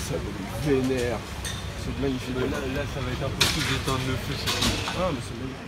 ça me vénère. C'est magnifique. Là, ça va être impossible d'éteindre le feu. Ah, mais c'est magnifique.